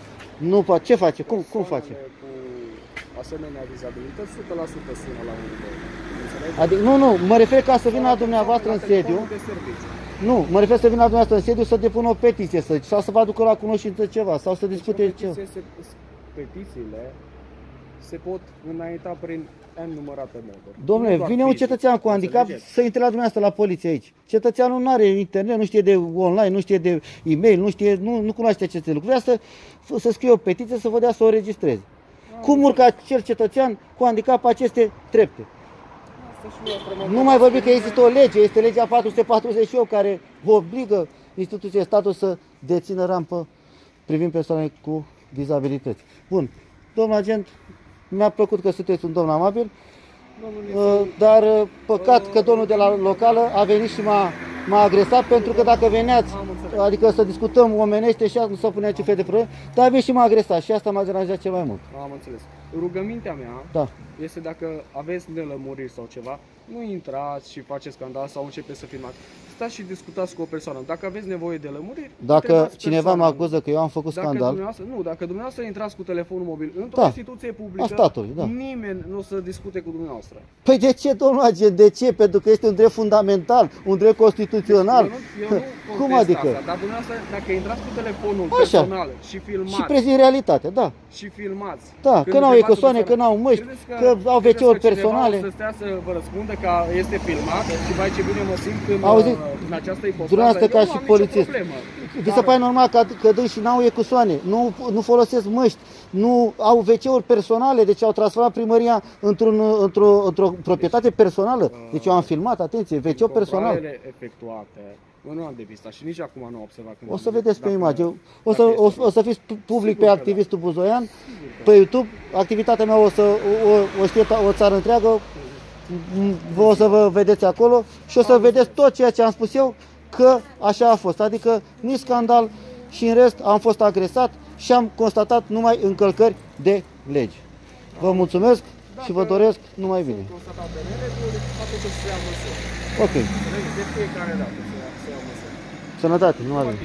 Nu face, ce face? Cum, cum face? Persoanele cu asemenea dizabilități, o sută la sută sună la unu doi. Înțelegeți? Adică, nu, nu, mă refer ca să vină la dumneavoastră în La sediu. telefonul de serviciu. Nu, mă refer să vină la dumneavoastră în sediu să depună o petiție să, sau să vă aducă la cunoștință ceva sau să discute Deci, ceva. petiție se- petițiile se pot înainta prin N numărate moduri. Domnule, Nu doar vine un fizic, cetățean cu handicap înțelegeți? să intre la dumneavoastră la poliție aici. Cetățeanul nu are internet, nu știe de online, nu știe de e-mail, nu știe, nu, nu cunoaște aceste lucruri. Vrea să, să scrie o petiție să vă dea să o registreze. Cum urcă acel cetățean cu handicap aceste trepte? Asta și noastră, mă Nu mai vorbi că există o lege, este legea patru sute patruzeci și opt care obligă instituția statul să dețină rampă privind persoanele cu dizabilități. Bun, domnul agent, mi-a plăcut că sunteți un domn amabil, Domnul uh, dar uh, păcat că domnul de la locală a venit și m-a, m-a agresat, pentru că dacă veneați, Am înțeles. adică să discutăm omenește și asta nu s-a punea ce fel de probleme, dar a venit și m-a agresat și asta m-a deranjat cel mai mult. Am înțeles. Rugămintea mea Da. este dacă aveți nelămuriri sau ceva, nu intrați și faceți scandal sau începeți să filmați. Stați și discutați cu o persoană. Dacă aveți nevoie de lămuriri, Dacă întrebați cineva mă persoana. acuză că eu am făcut Dacă scandal, dumneavoastră, nu, dacă dumneavoastră intrați cu telefonul mobil într-o Da. instituție publică, A statului, da. nimeni nu o să discute cu dumneavoastră. păi de ce, domnul agent, de ce? Pentru că este un drept fundamental, un drept constituțional. Eu nu, eu nu Cum contest adică? Asta, dar dumneavoastră, dacă intrați cu telefonul Așa. personal și filmați, Și prezint realitatea, da. și filmați. Da, când că n-au întrebați o ecosoane, persoană, că n-au măști, credeți că au credeți ve ce-uri că cineva personale. o să stea să vă răspundă că este filmat și vai ce bine mă simt în, Auziți, uh, în această ipostază. dumneavoastră Eu ca nu și am nicio polițist, problemă. Vi se Dar- pare normal că, că dâși n-au ecusoane, nu, nu folosesc măști, nu au ve ce-uri personale, deci au transformat primăria într-un, într-o, într-o proprietate personală. Deci eu am filmat, atenție, ve ce personal. Controalele efectuate, eu nu am depistat și nici acum nu am observat. Când O am să venit. vedeți pe Dacă- imagine. O să, dacă o, este- o să fiți public Sigur pe că activistul Buzoian, Sigur că pe YouTube. Activitatea mea o să o, o știe ta- o țară întreagă. M- Vă o să vă vedeți acolo și o să vedeți tot ceea ce am spus eu, că așa a fost. Adică nici scandal și în rest am fost agresat și am constatat numai încălcări de legi. Vă mulțumesc și vă doresc numai bine. constatate nereguli, atunci o să se ia măsuri. Ok. Înțelegeți? De fiecare dată se ia, se ia măsuri. Sănătate, numai bine.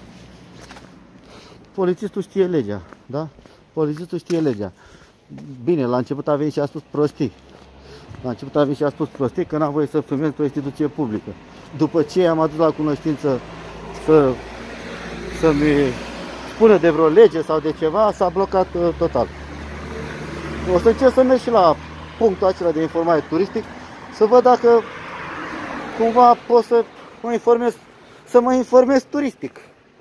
Polițistul știe legea, da? Polițistul știe legea. Bine, la început a venit și a spus prostii. La început a venit și a spus prostii că n-am voie să filmez pe o instituție publică. După ce am adus la cunoștință să, să-mi spună de vreo lege sau de ceva, s-a blocat uh, total. O să încerc să merg și la punctul acela de informare turistic, să văd dacă cumva pot să mă informez, să mă informez turistic.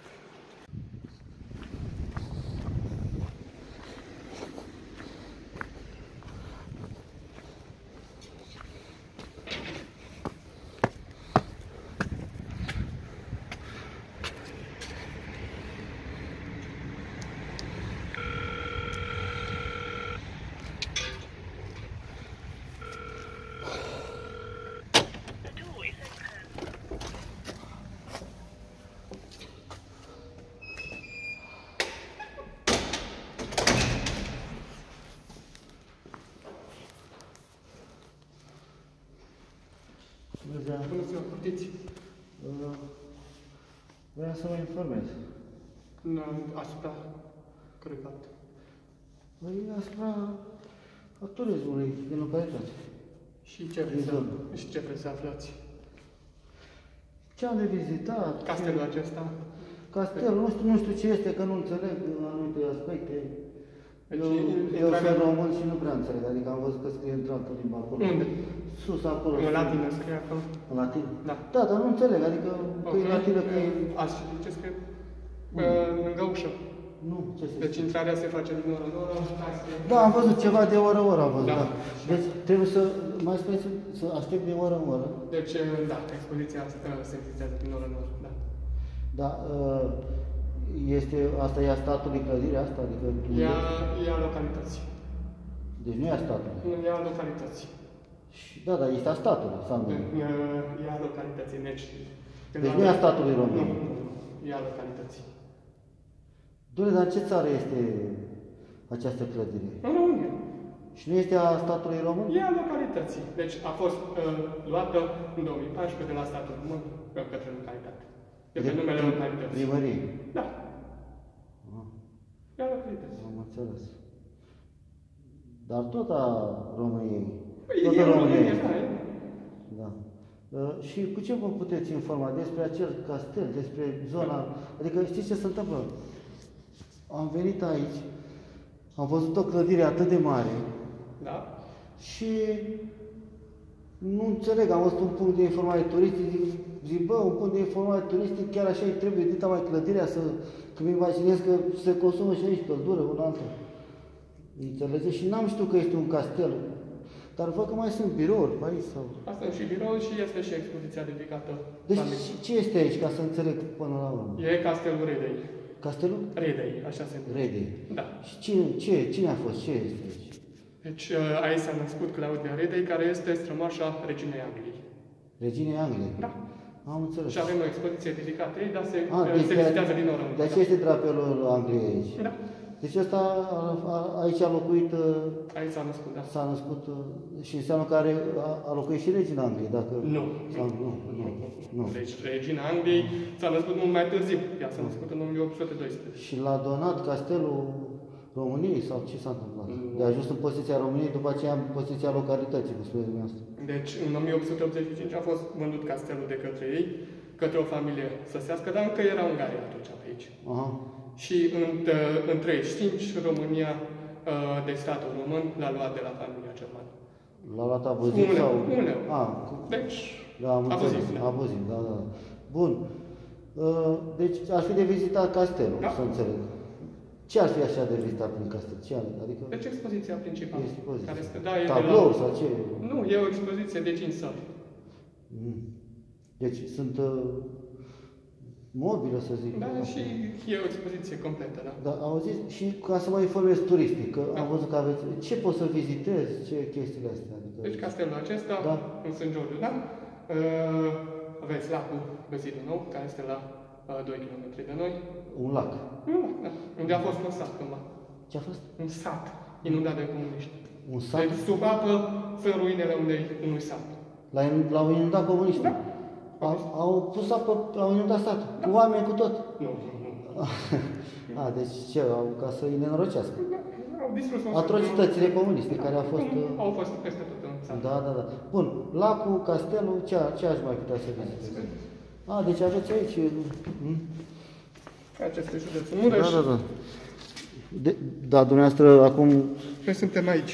Bună ziua, puteți? Vreau să mă informez. Asupra cărui fapt? Păi asupra a turismului din localitate. Și ce vreți să, și ce vreți să aflați? Ce am de vizitat? Castelul acesta? Castelul, nu știu, nu știu ce este, că nu înțeleg în anumite aspecte. Deci, Eu, eu intrarea- sunt român și nu prea înțeleg, adică am văzut că scrie într-altă limbă acolo. Unde? Sus, acolo. În latină scrie acolo. În latin? Da. Da, dar nu înțeleg, adică că e latină, că e... Ați citit ce scrie? Unde? Lângă ușă. Nu, ce se Deci intrarea se face din oră în oră. Da, am văzut ceva de oră în oră, am văzut, Da. da. Deci trebuie să, mai spuneți, să aștept de oră în oră. Deci, da, expoziția asta se vizitează din oră în oră, da. Da, uh, este, asta e a statului clădirea asta? Adică, Ea, ea localității. deci nu e a statului. Nu, ea localității. Și, da, dar este a statului, sau nu? Ea localității, deci... Deci nu e a statului Nu, român. nu, nu, ea localității. Doamne, dar în ce țară este această clădire? În România. Și nu este a statului român? Ea localității. Deci a fost uh, luată în două mii paisprezece de la statul român către localitate. De pe numele localității. Primărie. Da. Ah, Ea localității. am înțeles. Dar tot a României. Păi, Tot e a României. România, da, e. Da. Uh, și cu ce vă puteți informa despre acel castel, despre zona... Adică știți ce se întâmplă? Am venit aici, am văzut o clădire atât de mare Da. și nu înțeleg, am văzut un punct de informare turistic, zic, zic bă, un punct de informare turistic, chiar așa îi trebuie dita mai clădirea, să, că mi imaginez că se consumă și aici căldură, un altul. Înțelegeți? Și n-am știut că este un castel. Dar văd că mai sunt birouri pe aici sau... Asta e și biroul și este și expoziția dedicată Deci familiei. ce este aici, ca să înțeleg până la urmă? E Castelul Redei. Castelul? Redei, așa se numește. Redei. Da. Și cine, ce, cine a fost? Ce este aici? Deci uh, aici s-a născut Claudia Redei, care este strămoașa reginei Angliei. Reginei Angliei? Da. Am înțeles. Și avem o expoziție dedicată ei, dar se, A, uh, deci se de- vizitează din oră în oră. De aceea este drapelul Angliei aici. Da. Deci ăsta a, a, aici a locuit, uh, Aici s-a născut, da. s-a născut uh, și înseamnă că are, a, a locuit și regina Angliei, dacă... Nu. Sau, nu, nu, nu. Deci regina Angliei s-a născut mult mai târziu. Ea s-a născut în o mie opt sute doisprezece. Și l-a donat castelul României sau ce s-a întâmplat? Nu. De a ajuns în posesia României, după aceea în posesia localității, cum spuneți dumneavoastră. Deci în o mie opt sute optzeci și cinci a fost vândut castelul de către ei, către o familie săsească, dar încă era Ungaria atunci pe aici. Aha. Și în, în treizeci și cinci România, uh, de statul român, l-a luat de la familia germană. L-a luat abuziv Un leu, sau... un leu. A, cu- Deci, da, am înțeles. abuziv, da. Abuziv, da, da. Bun. Uh, Deci ar fi de vizitat castelul, Da. să înțeleg. Ce ar fi așa de vizitat prin castel? Ce are? Adică... Deci expoziția principală. Expoziție. Care este, da, e de Tablou la... sau ce? Nu, e o expoziție de cinci săli. Mm. Deci sunt uh, mobile, să zic. Da, și e o expoziție completă, da. Da, auziți? Și ca să mă informez turistic, că Da. am văzut că aveți... Ce poți să vizitezi? Ce chestiile astea? Adică... Deci castelul acesta, Da. în Sânt Georgiu, da? Uh, aveți lacul Găsitul Nou, care este la uh, doi kilometri de noi. Un lac. Un lac, da. Unde a fost un sat cândva. Ce a fost? Un sat inundat de comuniști. Un sat? Deci sub apă sunt ruinele unei, unui sat. L-au l-au inundat comuniștii? Da. Au, au pus apă, au inundat satul. Cu oameni, cu tot. Nu, nu, nu. A, deci ce? Au, ca să îi nenorocească. Au distrus un sat. Atrocitățile comuniste care au fost... Nu, uh, Au fost peste tot în țară. Da, da, da. Bun, lacul, castelul, ce, ce aș mai putea să vizitez? A, deci aveți aici... mm? Acesta e județul Mureș. Da, da, da. De, da, dumneavoastră acum... Noi suntem aici.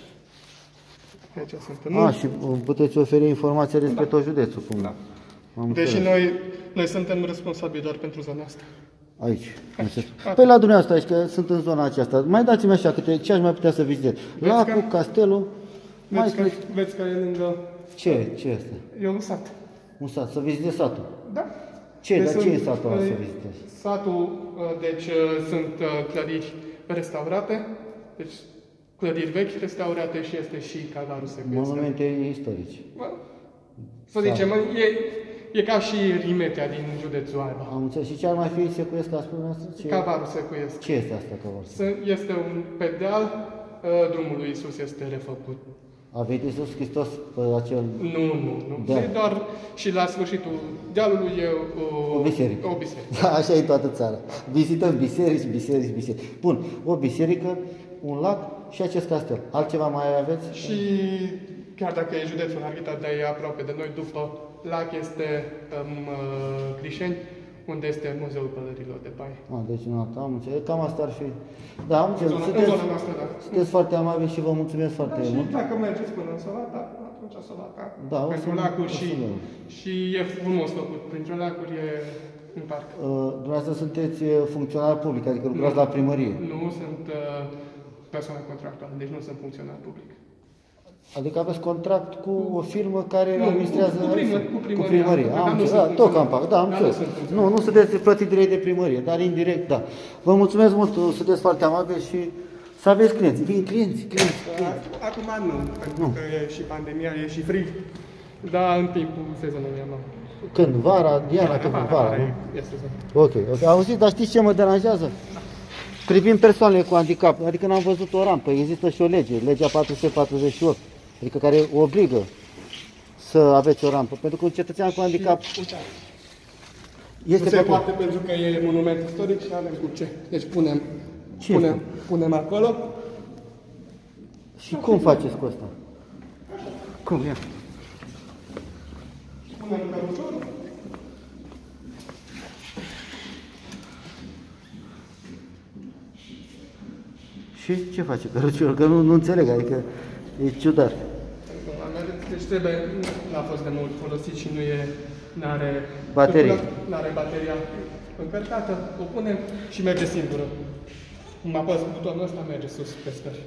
Aici suntem. A, și puteți oferi informația despre tot județul, cum? Da. Am Deși înțeles. noi, noi suntem responsabili doar pentru zona asta. Aici. Aici. Păi la dumneavoastră aici, că sunt în zona aceasta. Mai dați-mi așa câte, ce aș mai putea să vizitez? Vezi Lacul, că- castelul, mai Veți că, spuneți, veți că e lângă... ce, ce este? E un sat. Un sat, să vizitez satul. Da. Ce, Deci dar ce sunt, e satul ăla uh, să vizitez? Satul, uh, deci, uh, sunt uh, clădiri restaurate, deci clădiri vechi restaurate și este și Calvarul Secuiesc. Monumente istorice. Bă, Să zicem, e, e ca și Rimetea din județul Alba. Am înțeles. Și ce ar mai fi secuiesc, a spus dumneavoastră? Ce, Calvarul Secuiesc. ce este asta, Calvarul? Să- Este un pe deal, uh, drumul lui Iisus este refăcut. A venit Iisus Hristos pe acel... Nu, nu, nu. Da. E doar și la sfârșitul dealului e o, O biserică. O biserică. Da, așa e toată țara. Vizităm biserici, biserici, biserici. Bun, o biserică, un lac și acest castel. Altceva mai aveți? Și chiar dacă e județul Harghita, dar e aproape de noi, după lac este um, uh, Crișeni, unde este Muzeul Pălărilor de Baie. A, deci în alta, am înțeles. Cam asta ar fi. Da, am În înțeles. zona, în Sunteți, zona noastră, da. sunteți foarte amabili și vă mulțumesc foarte Da, și mult. dacă mergeți până în Solata, atunci Solata, Da, o pentru să- lacuri o să și, merg. și e frumos făcut. Printre lacuri e în parc. Uh, Dumneavoastră sunteți uh, funcționar public, adică lucrați la primărie. Nu sunt uh, persoană contractuală, deci nu sunt funcționar public. Adică aveți contract cu o firmă care Nu, administrează cu- cu primă- cu cu primăria. primărie. Dar Am nu înțeles. sunt Da, tot funcționar. campac. Da, am Dar nu înțeles. sunt funcționar. Nu, nu sunteți plătit direct de primărie, dar indirect, da. Vă mulțumesc mult, sunteți foarte amabili și să aveți clienți. Vin clienți, clienți, clienți. Acum nu, pentru Nu. că e și pandemia, e și frig, dar în timpul sezonului am luat. Când? Vara, Diana, când? Vara, nu? e sezon. Ok, ok. Auziți, dar știți ce mă deranjează? Privind persoanele cu handicap, adică n-am văzut o rampă, există și o lege, legea patru sute patruzeci și opt, adică care obligă să aveți o rampă, pentru că un cetățean cu handicap Uite, este nu se pe poate pentru că e monument istoric și avem cu ce. Deci punem, Ce punem, este? punem acolo. Și cum faceți cu asta? Cum, ia? Punem căruciorul. Și ce face căruciorul? Că nu, nu înțeleg, adică e ciudat. Deci trebuie, nu a fost de mult folosit și nu e, n-are Baterie. N-are bateria încărcată, o punem și merge singură. Mă apăs butonul ăsta, merge sus pe scări.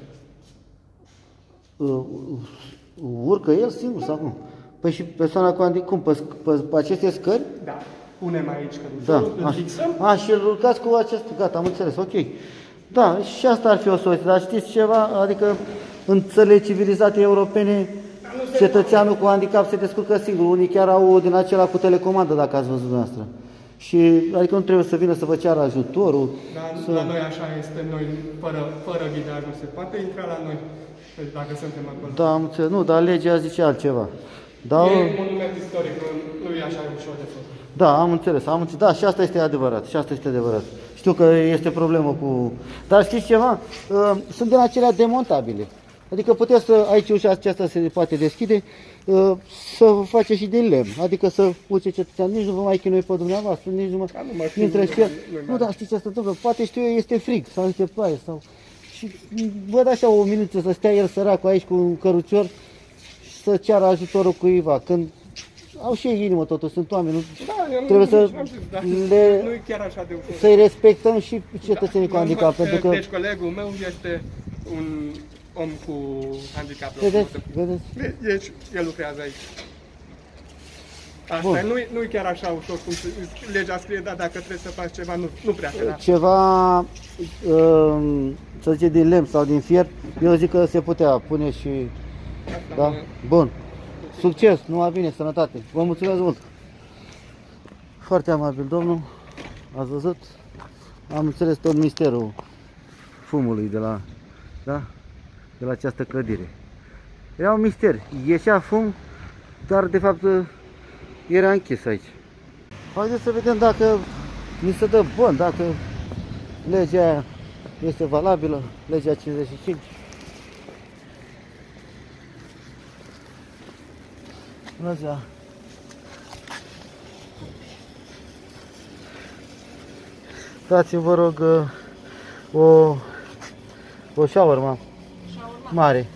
Uh, urcă el singur sau cum? Păi și persoana cu handicap, cum? Pe, sc- pe, pe aceste scări? Da. Punem aici Da. căruciorul, îl A, fixăm. a, și îl urcați cu acest... Gata, am înțeles, ok. Da, și asta ar fi o soluție, dar știți ceva? Adică în țările civilizate europene, cetățeanul cu handicap se descurcă singur. Unii chiar au din acela cu telecomandă, dacă ați văzut dumneavoastră. Și adică nu trebuie să vină să vă ceară ajutorul. Dar să... la noi așa este, noi fără, fără ghidaj nu se poate intra la noi, deci dacă suntem acolo. Da, am înțeles. Nu, dar legea zice altceva. Da, E un monument istoric, nu, nu e așa ușor de făcut. da, am înțeles, am înțeles. Da, și asta este adevărat, și asta este adevărat. Știu că este problemă cu... Dar știți ceva? Uh, Sunt din acelea demontabile. Adică puteți să, aici ușa aceasta se poate deschide, uh, să faceți și din lemn. Adică să uce cetățean, nici nu vă mai chinui pe dumneavoastră, nici nu mă Ca nu mă știu, intră nu și el. mai- nu Nu, dar știți ce se întâmplă? Poate știu eu, este frig sau este ploaie sau... Și văd așa o minuță să stea el săracul aici cu un cărucior și să ceară ajutorul cuiva. Când au și ei inimă totuși, sunt oameni, nu... Da, eu nu, Trebuie să am zis, da, le- nu e chiar așa de ușor. să-i respectăm și cetățenii cu Da, handicap, mă- pentru că... Deci colegul meu este un om cu handicap. Vedeți, vedeți? Deci el lucrează aici. Asta Bun. nu e, nu e chiar așa ușor cum se, legea scrie, dar dacă trebuie să faci ceva, nu, nu prea că da. Ceva, um, să zice, din lemn sau din fier, eu zic că se putea pune și... Da? Bun. Succes, numai bine, sănătate. Vă mulțumesc mult. Foarte amabil, domnul. Ați văzut? Am înțeles tot misterul fumului de la, da? De la această clădire. Era un mister. Ieșea fum, dar de fapt era închis aici. Haideți să vedem dacă ni se dă bun, dacă legea aia este valabilă, legea cincizeci și cinci. Bună ziua! Dați-mi, vă rog, o, o shawarma mare.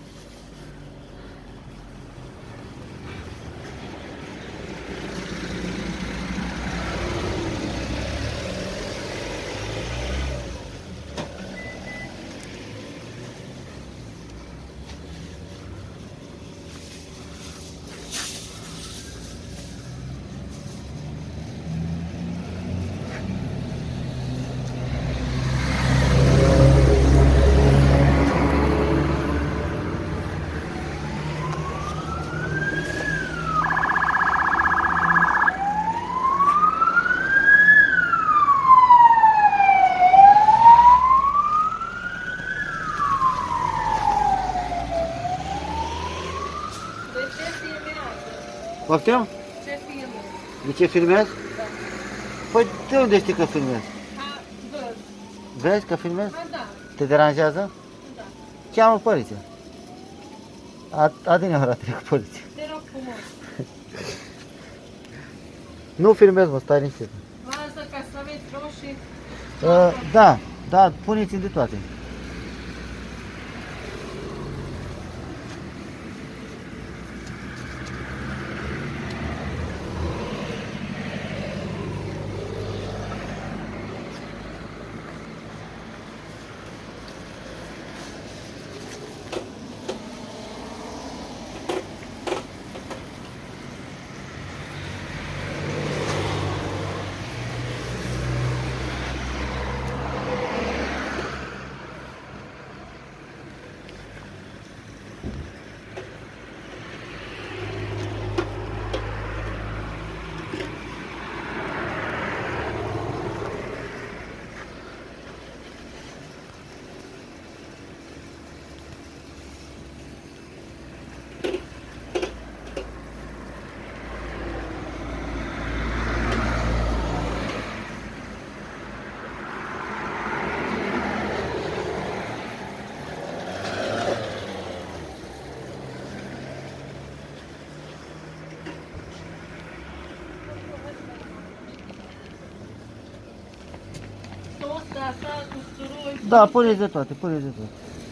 De ce filmează? Poftim? Ce filmă? De ce filmez? Da. Păi de unde știi că filmez? Ha, văd. Vezi că filmez? Ha, da. Te deranjează? Da. Cheamă poliția. A- Adineauri a trecut poliția. Te rog frumos. Nu filmez, mă, stai liniștit. Ba Uh, da, da, puneți-mi de toate. Da, puneți de toate, puneți de toate.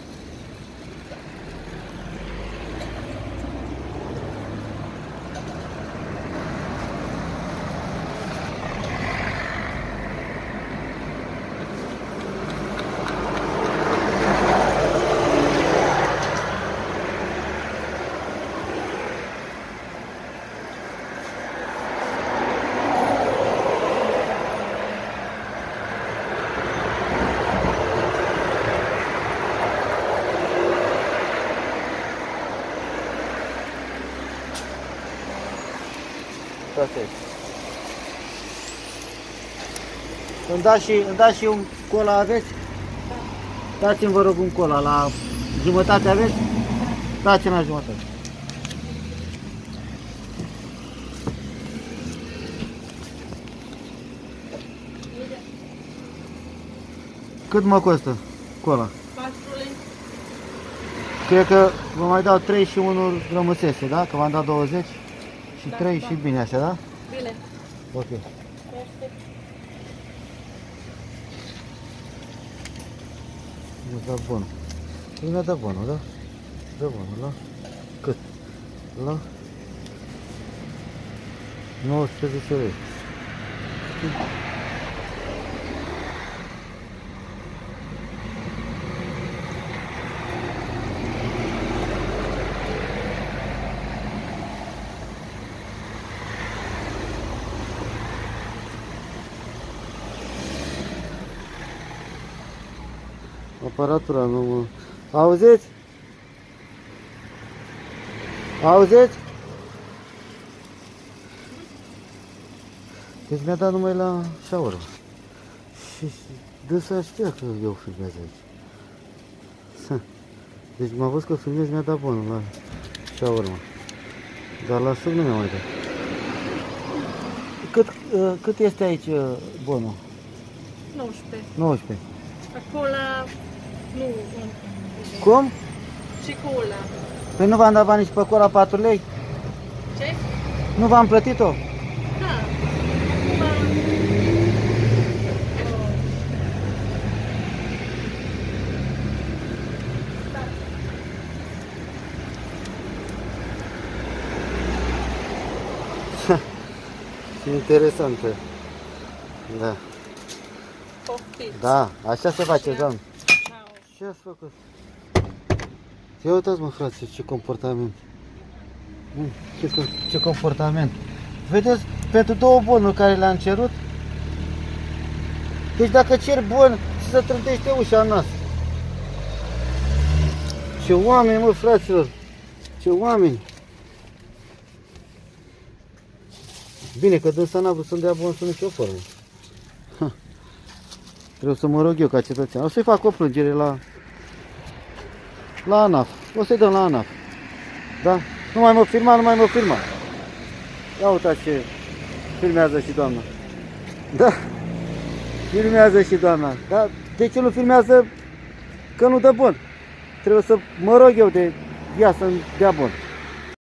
Îmi dați și, îmi dați și un cola, aveți? Dați-mi, vă rog, un cola. La jumătate aveți? Dați-mi la jumătate. Cât mă costă cola? patru lei. Cred că vă mai dau trei și unul rămăsese, da? Că v-am dat douăzeci și Da, trei da. și bine așa, da? Bine. Ok. Perfect. Mi-a dat bunul. Mi-a dat bunul, da? Da bunul, la? Cât? La? nouăsprezece lei. Aparatura nu mă... Auziți? Auziți? Deci mi-a dat numai la șaură. Și dânsa știa că eu filmez aici. Deci m-a văzut că filmez, mi-a dat bunul la șaură. Dar la sub nu mi-a mai dat. Cât, uh, cât este aici uh, bunul? nouăsprezece. nouăsprezece. Acolo nu. Cum? Și cola. Păi nu v-am dat bani și pe cola patru lei? Ce? Nu v-am plătit-o? Da. Acum... Interesantă. Da. Poftiți. Da, așa se face, doamne. Ciao. Ce ați făcut? Ia uitați, mă, frate, ce comportament. Mm, Ce, co- ce comportament. Vedeți, pentru două bunuri care le-am cerut, deci dacă cer bun, se trântește ușa în nas. Ce oameni, mă, fraților. Ce oameni. Bine că dânsa n-a vrut să-mi dea bun sub nicio formă. Ha. Trebuie să mă rog eu ca cetățean. O să-i fac o plângere la la ANAF. O să-i dăm la ANAF. Da? Nu mai mă filma, nu mai mă filma. Ia uitați ce filmează și doamna. Da? Filmează și doamna. Da? De ce nu filmează? Că nu dă bun. Trebuie să mă rog eu de ea să-mi dea bun.